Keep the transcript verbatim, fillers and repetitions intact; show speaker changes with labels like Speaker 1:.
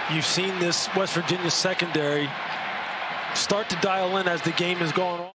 Speaker 1: you've seen this West Virginia secondary start to dial in as the game is going on.